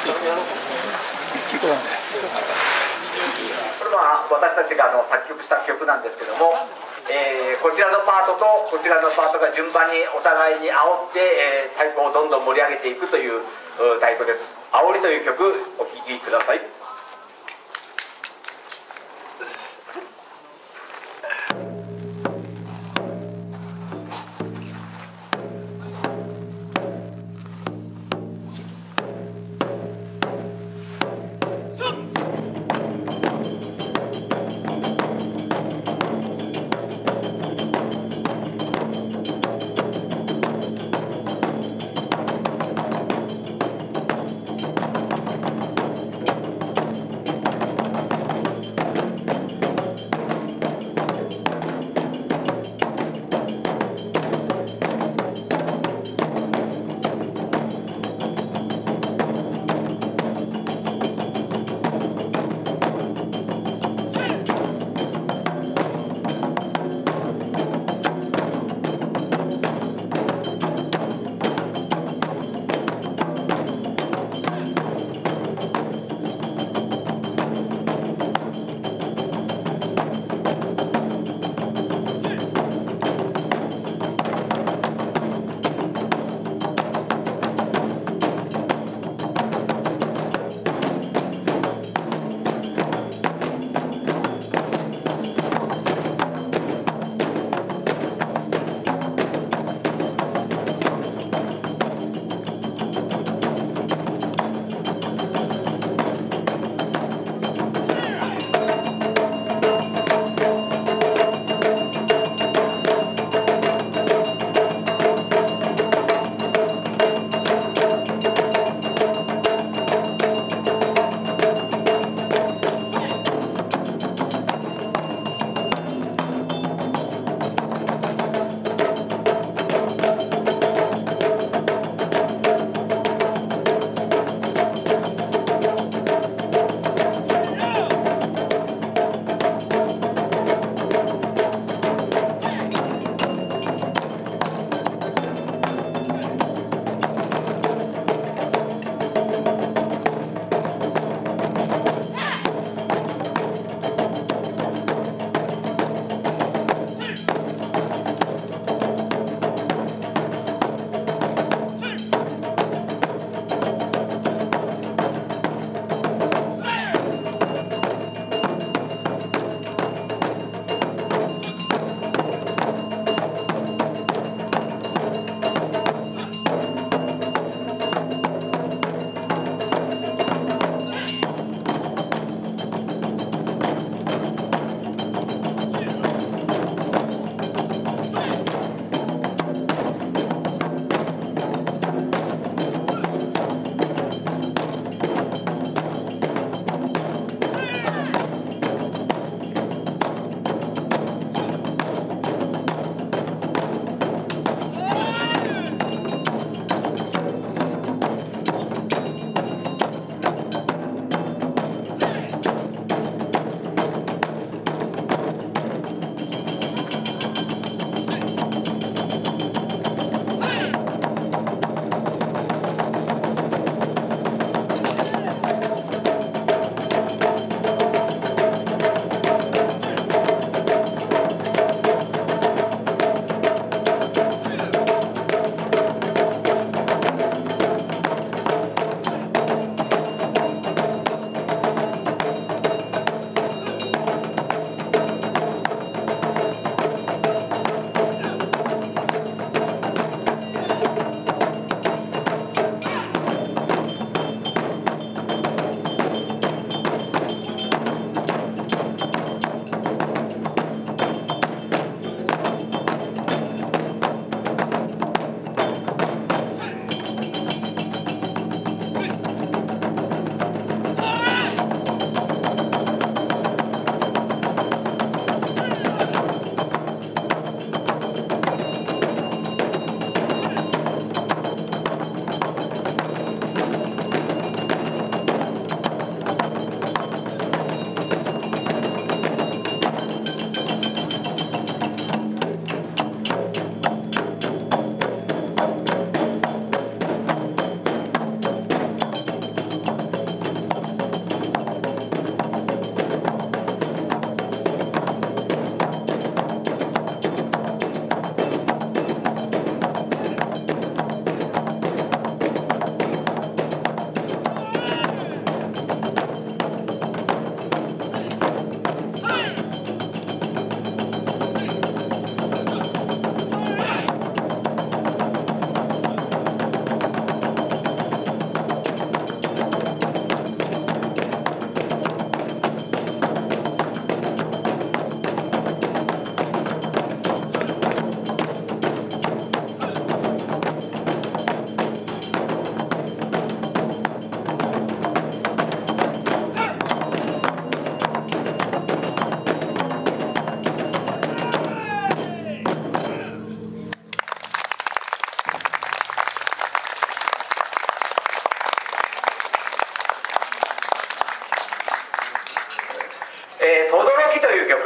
れは私たちが作曲した曲なんですけども、こちらのパートとこちらのパートが順番にお互いに煽って、太鼓をどんどん盛り上げていくという太鼓です。煽りという曲お聴きください。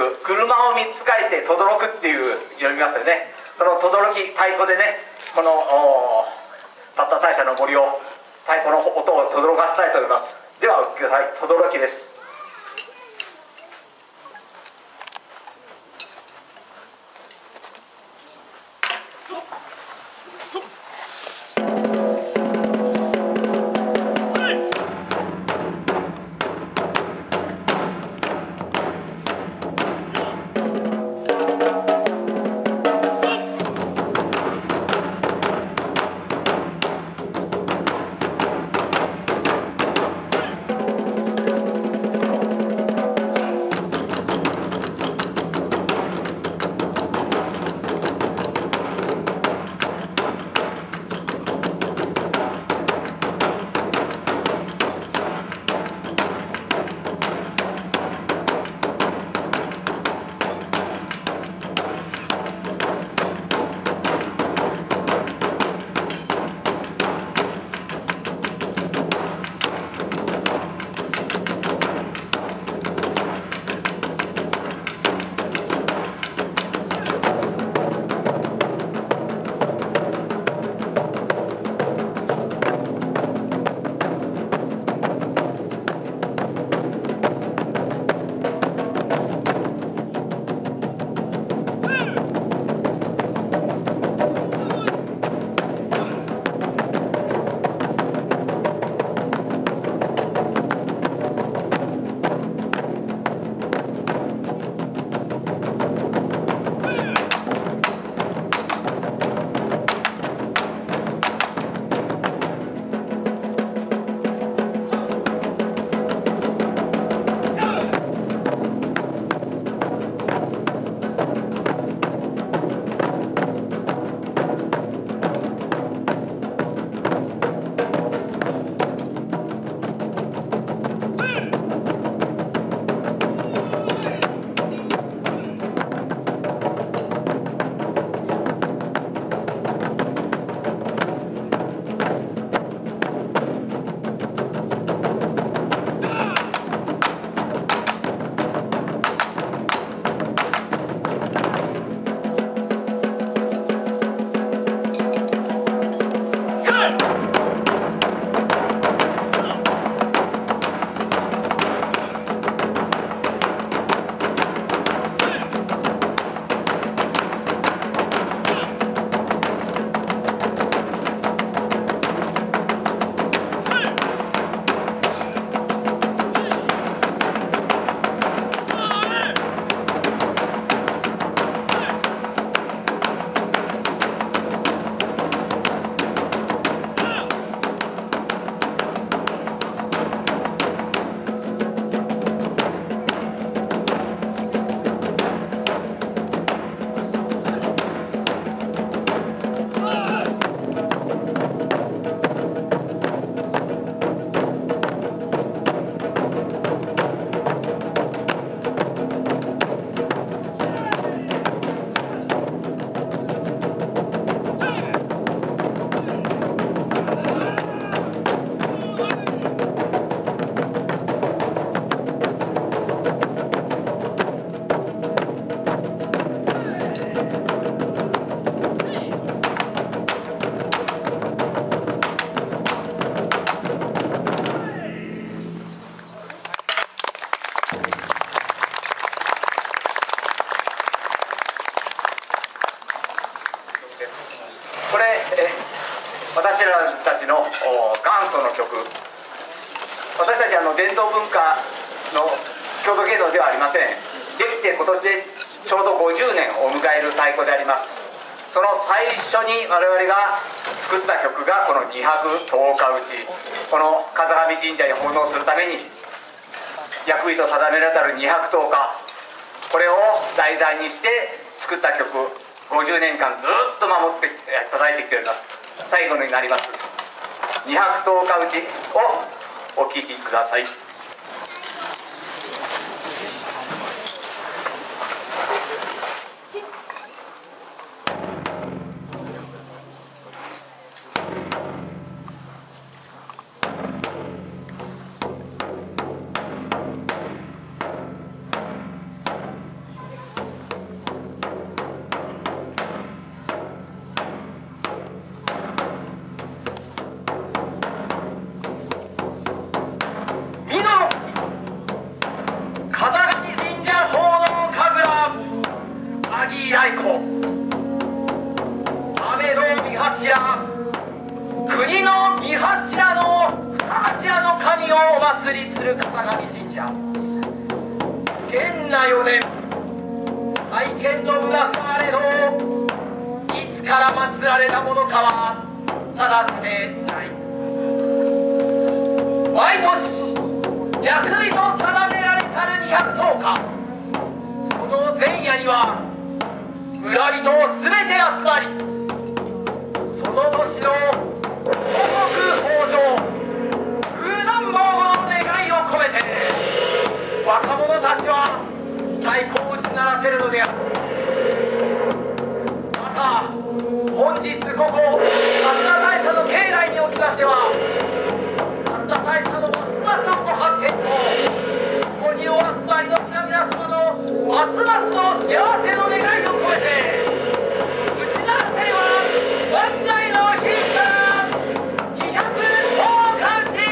曲「車を3つ書いて轟く」っていう読みますよね。その轟き太鼓でね、このたった大社の森を太鼓の音を轟かせたいと思います。ではお聴きください。轟きです。これ私らたちの元祖の曲、私たち伝統文化の郷土芸能ではありません。できて今年でちょうど50年を迎える太鼓であります。その最初に我々が作った曲がこの二拍十日打ち、この風上神社に奉納するために役位と定められたる二拍十日、これを題材にして作った曲、50年間ずっと守って叩いてきております。最後になります二拍十日打ちをお聴きください。 祭り鶴笠上神社元和4年再建の裏フあれどいつから祀られたものかは定ってない。毎年厄日と定められたる210日、その前夜には村人すべて集まり、その年の五穀豊穣空難防の願いを込めて若者たちは太鼓を打ち鳴らせるのである。また本日ここ蓮田大社の境内におきましては、蓮田大社のますますのご発展とここにお集まりの皆様のますますの幸せの願いを込めて打ち鳴らせれば万来の日から200頭完治。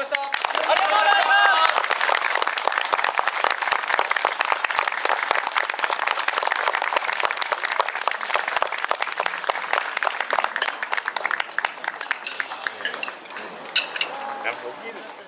した。 ありがとうございます。 伸びる。